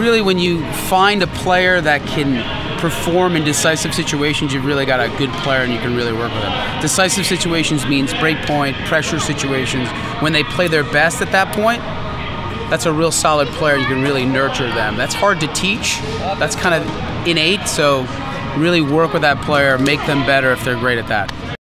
really, when you find a player that can perform in decisive situations, you've really got a good player and you can really work with them. Decisive situations means break point, pressure situations. When they play their best at that point, that's a real solid player. You can really nurture them. That's hard to teach. That's kind of innate, so really work with that player, make them better if they're great at that.